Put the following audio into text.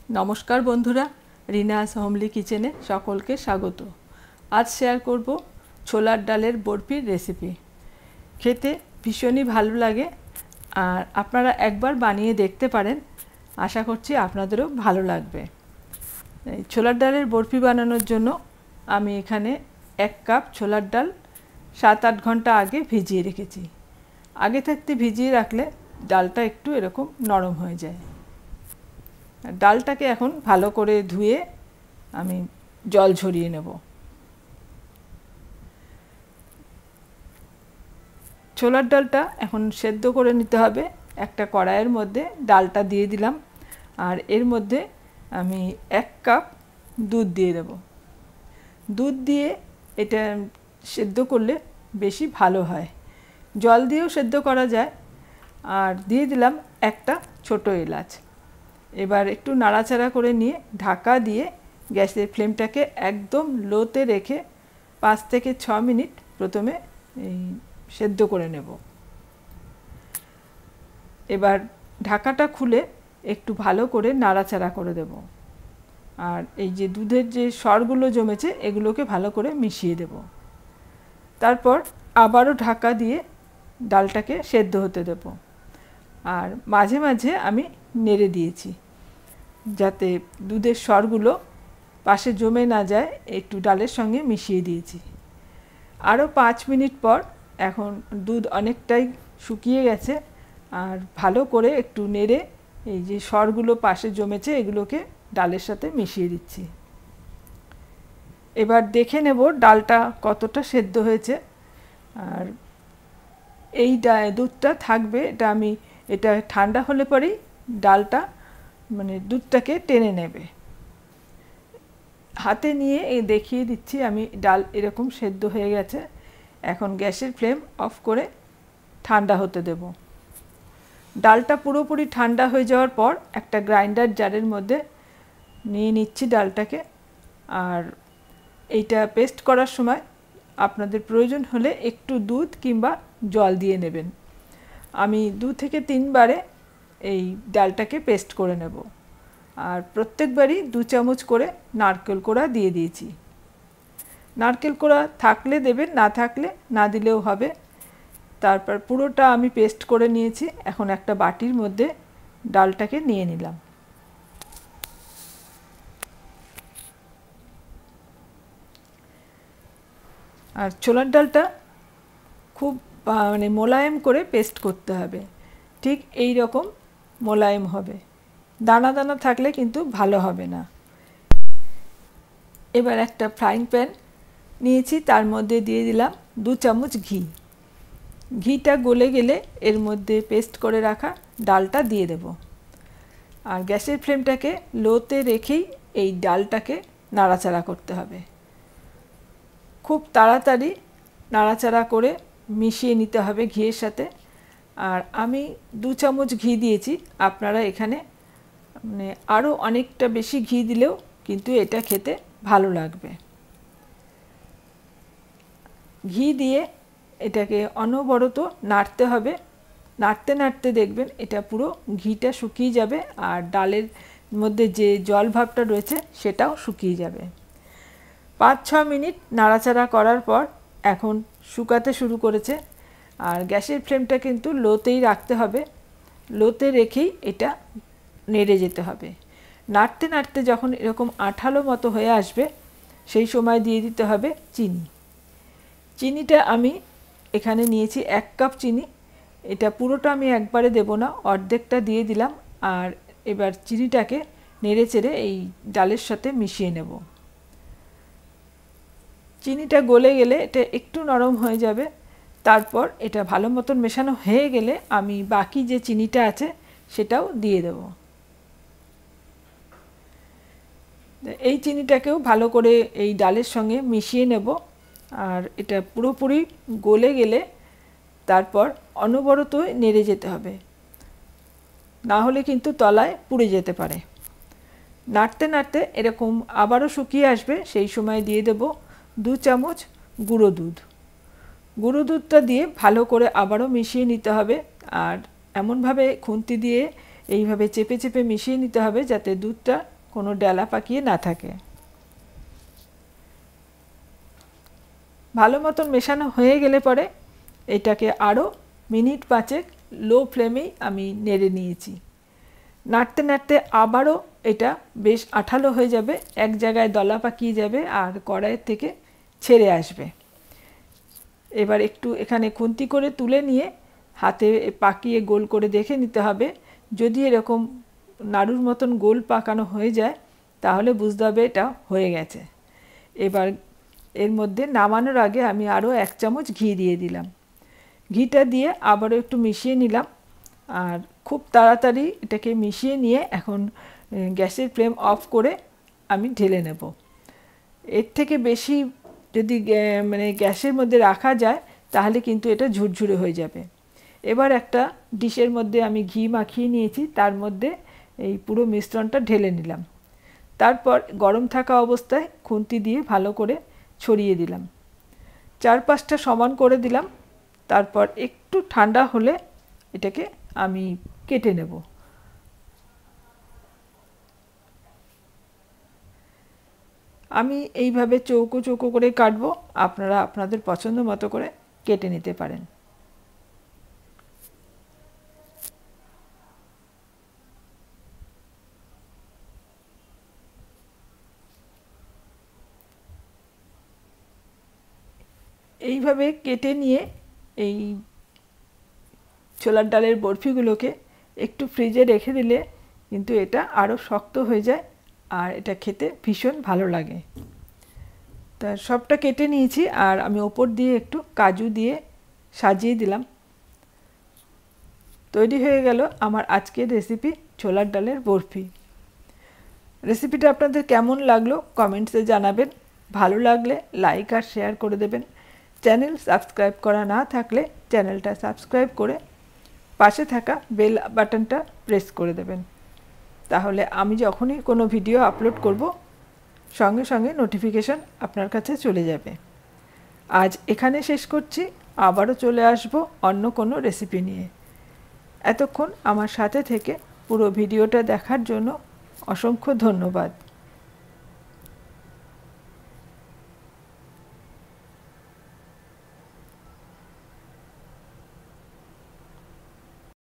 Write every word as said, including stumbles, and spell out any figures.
নমস্কার বন্ধুরা, রিনাস হোমলি কিচেনে সকলকে স্বাগত। আজ শেয়ার করব ছোলার ডালের বরফির রেসিপি। খেতে ভীষণই ভালো লাগে, আর আপনারা একবার বানিয়ে দেখতে পারেন। আশা করছি আপনাদেরও ভালো লাগবে। এই ছোলার ডালের বরফি বানানোর জন্য আমি এখানে এক কাপ ছোলার ডাল সাত আট ঘন্টা আগে ভিজিয়ে রেখেছি। আগে থাকতে ভিজিয়ে রাখলে ডালটা একটু এরকম নরম হয়ে যায়। ডালটাকে এখন ভালো করে ধুয়ে আমি জল ঝরিয়ে নেব। ছোলার ডালটা এখন সেদ্ধ করে নিতে হবে। একটা কড়াইয়ের মধ্যে ডালটা দিয়ে দিলাম, আর এর মধ্যে আমি এক কাপ দুধ দিয়ে দেব। দুধ দিয়ে এটা সেদ্ধ করলে বেশি ভালো হয়। জল দিয়েও সেদ্ধ করা যায়। আর দিয়ে দিলাম একটা ছোট এলাচ। এবার একটু নাড়াচাড়া করে নিয়ে ঢাকা দিয়ে গ্যাসের ফ্লেমটাকে একদম লোতে রেখে পাঁচ থেকে ছ মিনিট প্রথমে এই সেদ্ধ করে নেব। এবার ঢাকাটা খুলে একটু ভালো করে নাড়াচাড়া করে দেব। আর এই যে দুধের যে সরগুলো জমেছে এগুলোকে ভালো করে মিশিয়ে দেব। তারপর আবারও ঢাকা দিয়ে ডালটাকে সেদ্ধ হতে দেব। আর মাঝে মাঝে আমি নেড়ে দিয়েছি, যাতে দুধের সরগুলো পাশে জমে না যায়। একটু ডালের সঙ্গে মিশিয়ে দিয়েছি। আরও পাঁচ মিনিট পর এখন দুধ অনেকটাই শুকিয়ে গেছে, আর ভালো করে একটু নেড়ে এই যে সরগুলো পাশে জমেছে এগুলোকে ডালের সাথে মিশিয়ে দিচ্ছি। এবার দেখে নেব ডালটা কতটা সেদ্ধ হয়েছে। আর এই দুধটা থাকবে, এটা আমি এটা ঠান্ডা হলে পরেই ডালটা মানে দুধটাকে টেনে নেবে। হাতে নিয়ে এই দেখিয়ে দিচ্ছি আমি, ডাল এরকম সেদ্ধ হয়ে গেছে। এখন গ্যাসের ফ্লেম অফ করে ঠান্ডা হতে দেব। ডালটা পুরোপুরি ঠান্ডা হয়ে যাওয়ার পর একটা গ্রাইন্ডার জারের মধ্যে নিয়ে নিচ্ছি ডালটাকে। আর এইটা পেস্ট করার সময় আপনাদের প্রয়োজন হলে একটু দুধ কিংবা জল দিয়ে নেবেন। আমি দু থেকে তিনবারে এই ডালটাকে পেস্ট করে নেব। আর প্রত্যেকবারই দু চামচ করে নারকেল কোড়া দিয়ে দিয়েছি। নারকেল কোড়া থাকলে দেবেন, না থাকলে না দিলেও হবে। তারপর পুরোটা আমি পেস্ট করে নিয়েছি। এখন একটা বাটির মধ্যে ডালটাকে নিয়ে নিলাম। আর ছোলার ডালটা খুব মানে মোলায়েম করে পেস্ট করতে হবে। ঠিক এই রকম মোলায়েম হবে। দানা দানা থাকলে কিন্তু ভালো হবে না। এবার একটা ফ্রাইং প্যান নিয়েছি, তার মধ্যে দিয়ে দিলাম দু চামচ ঘি। ঘিটা গলে গেলে এর মধ্যে পেস্ট করে রাখা ডালটা দিয়ে দেব। আর গ্যাসের ফ্লেমটাকে লোতে রেখেই এই ডালটাকে নাড়াচাড়া করতে হবে। খুব তাড়াতাড়ি নাড়াচাড়া করে মিশিয়ে নিতে হবে ঘিয়ের সাথে। আর আমি দু চামচ ঘি দিয়েছি, আপনারা এখানে মানে আরও অনেকটা বেশি ঘি দিলেও কিন্তু এটা খেতে ভালো লাগবে। ঘি দিয়ে এটাকে অনবরত নাড়তে হবে। নাড়তে নাড়তে দেখবেন এটা পুরো ঘিটা শুকিয়ে যাবে, আর ডালের মধ্যে যে জল ভাবটা রয়েছে সেটাও শুকিয়ে যাবে। পাঁচ ছ মিনিট নাড়াচাড়া করার পর এখন শুকাতে শুরু করেছে। আর গ্যাসের ফ্লেমটা কিন্তু লোতেই রাখতে হবে। লোতে রেখেই এটা নেড়ে যেতে হবে। নাড়তে নাড়তে যখন এরকম আঠালো মতো হয়ে আসবে সেই সময় দিয়ে দিতে হবে চিনি। চিনিটা আমি এখানে নিয়েছি এক কাপ চিনি। এটা পুরোটা আমি একবারে দেব না, অর্ধেকটা দিয়ে দিলাম। আর এবার চিনিটাকে নেড়ে চেড়ে এই ডালের সাথে মিশিয়ে নেব। চিনিটা গলে গেলে এটা একটু নরম হয়ে যাবে। তারপর এটা ভালো মতন মেশানো হয়ে গেলে আমি বাকি যে চিনিটা আছে সেটাও দিয়ে দেব। এই চিনিটাকেও ভালো করে এই ডালের সঙ্গে মিশিয়ে নেব। আর এটা পুরোপুরি গলে গেলে তারপর অনবরত নেড়ে যেতে হবে, না হলে কিন্তু তলায় পুড়ে যেতে পারে। নাড়তে নাড়তে এরকম আবারও শুকিয়ে আসবে, সেই সময় দিয়ে দেব দু চামচ গুঁড়ো দুধ। গুঁড়ো দুধটা দিয়ে ভালো করে আবারও মিশিয়ে নিতে হবে। আর এমনভাবে খুন্তি দিয়ে এইভাবে চেপে চেপে মিশিয়ে নিতে হবে যাতে দুধটা কোনো ডেলা পাকিয়ে না থাকে। ভালো মতন মেশানো হয়ে গেলে পরে এটাকে আরও মিনিট পাঁচেক লো ফ্লেমেই আমি নেড়ে নিয়েছি। নাড়তে নাড়তে আবারও এটা বেশ আঠালো হয়ে যাবে, এক জায়গায় দলা পাকিয়ে যাবে আর কড়াইয়ের থেকে ছেড়ে আসবে। এবার একটু এখানে খুন্তি করে তুলে নিয়ে হাতে পাকিয়ে গোল করে দেখে নিতে হবে। যদি এরকম নাড়ুর মতন গোল পাকানো হয়ে যায় তাহলে বুঝতে হবে এটা হয়ে গেছে। এবার এর মধ্যে নামানোর আগে আমি আরও এক চামচ ঘি দিয়ে দিলাম। ঘিটা দিয়ে আবারও একটু মিশিয়ে নিলাম আর খুব তাড়াতাড়ি এটাকে মিশিয়ে নিয়ে এখন গ্যাসের ফ্লেম অফ করে আমি ঢেলে নেব। এর থেকে বেশি যদি মানে গ্যাসের মধ্যে রাখা যায় তাহলে কিন্তু এটা ঝুরঝুরে হয়ে যাবে। এবার একটা ডিশের মধ্যে আমি ঘি মাখিয়ে নিয়েছি, তার মধ্যে এই পুরো মিশ্রণটা ঢেলে নিলাম। তারপর গরম থাকা অবস্থায় খুন্তি দিয়ে ভালো করে ছড়িয়ে দিলাম, চারপাশটা সমান করে দিলাম। তারপর একটু ঠান্ডা হলে এটাকে আমি কেটে নেব। আমি এইভাবে চৌকো চৌকো করে কাটবো, আপনারা আপনাদের পছন্দ মতো করে কেটে নিতে পারেন। এইভাবে কেটে নিয়ে এই ছোলার ডালের বরফিগুলোকে একটু ফ্রিজে রেখে দিলে কিন্তু এটা আরও শক্ত হয়ে যায় আর এটা খেতে ভীষণ ভালো লাগে। তা সবটা কেটে নিয়েছি আর আমি ওপর দিয়ে একটু কাজু দিয়ে সাজিয়ে দিলাম। তৈরি হয়ে গেল আমার আজকের রেসিপি ছোলার ডালের বরফি। রেসিপিটা আপনাদের কেমন লাগলো কমেন্টসে জানাবেন। ভালো লাগলে লাইক আর শেয়ার করে দেবেন। চ্যানেল সাবস্ক্রাইব করা না থাকলে চ্যানেলটা সাবস্ক্রাইব করে পাশে থাকা বেল বাটনটা প্রেস করে দেবেন, তাহলে আমি যখনই কোনো ভিডিও আপলোড করব সঙ্গে সঙ্গে নোটিফিকেশন আপনার কাছে চলে যাবে। আজ এখানে শেষ করছি, আবারও চলে আসব অন্য কোনো রেসিপি নিয়ে। এতক্ষণ আমার সাথে থেকে পুরো ভিডিওটা দেখার জন্য অসংখ্য ধন্যবাদ।